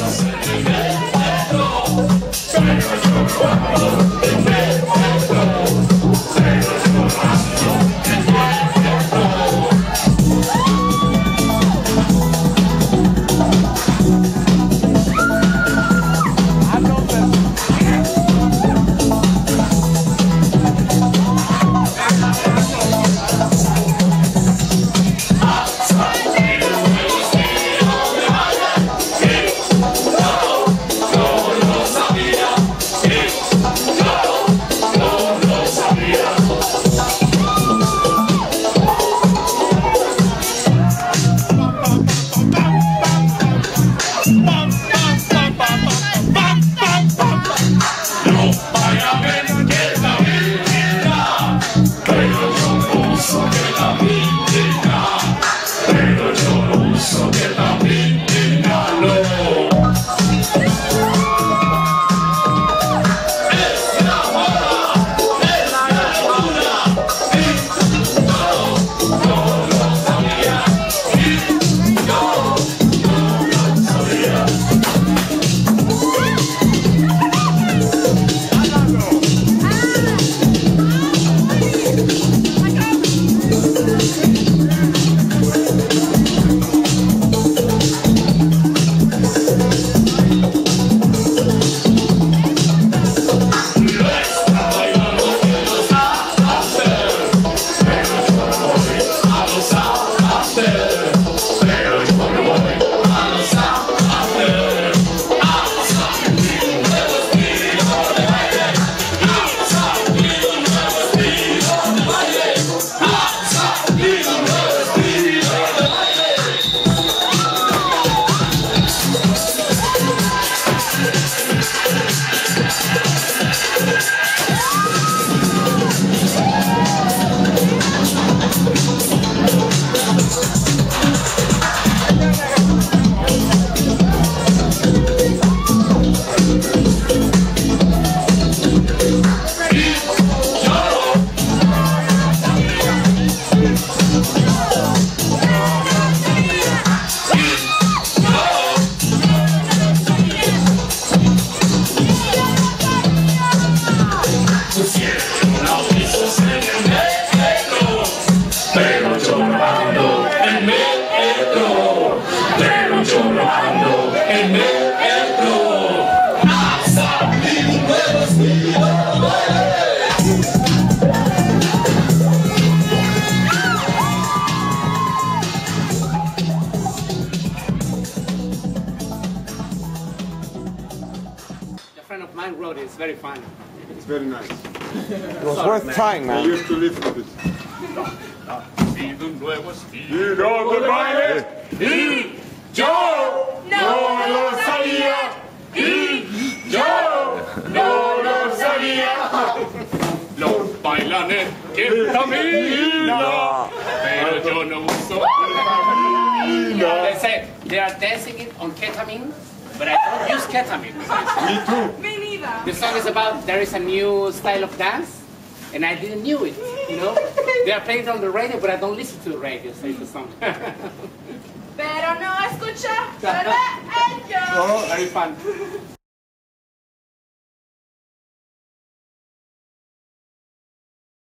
Mine wrote it. It's very funny. It's very nice. It was worth trying, man. I used to listen to it. Estilo de baile y yo no lo sabía y yo no lo sabía. Los bailan en ketamina, pero yo no uso ketamina. They say they are dancing it on ketamine, but I don't use ketamine. Me too. Me neither. The song is about there is a new style of dance, and I didn't knew it. You know, they are playing it on the radio, but I don't listen to the radio. So it's the song. Pero no escucha, ¿verdad? Oh, very fun.